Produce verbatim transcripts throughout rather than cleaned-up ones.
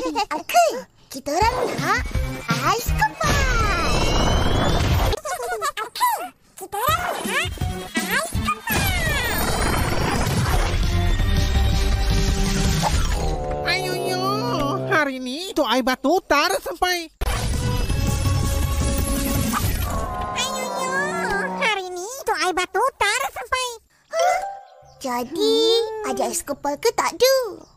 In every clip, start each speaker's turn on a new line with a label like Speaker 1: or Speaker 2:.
Speaker 1: Okey, kita orang nak ais kepal. Okey, kita orang nak ais kepal.
Speaker 2: Ayoyo, hari ini tu air batu utar sampai.
Speaker 1: Ayoyo, hari ini tu air batu utar sampai. Huh? Jadi, hmm. ada ais kepal ke tak ada?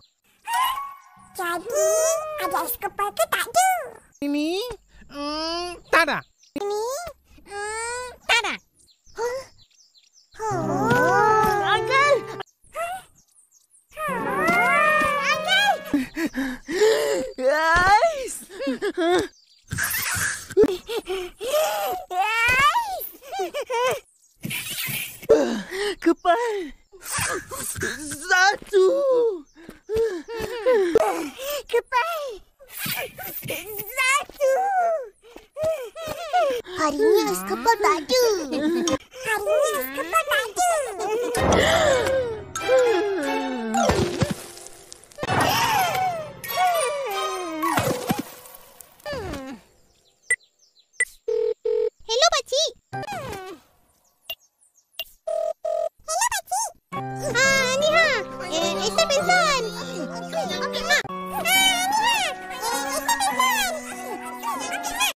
Speaker 1: Jadi, ada ais kepal ke tak ada?
Speaker 2: Ini, hmm, tak ada.
Speaker 1: Ini, hmm, tak ada. Huh? Oh.
Speaker 3: Uncle!
Speaker 1: Uncle!
Speaker 3: Guys!
Speaker 1: Guys!
Speaker 3: Kepal! Satu!
Speaker 1: Kepal! Satu! Hari ni ais kepal tak ada.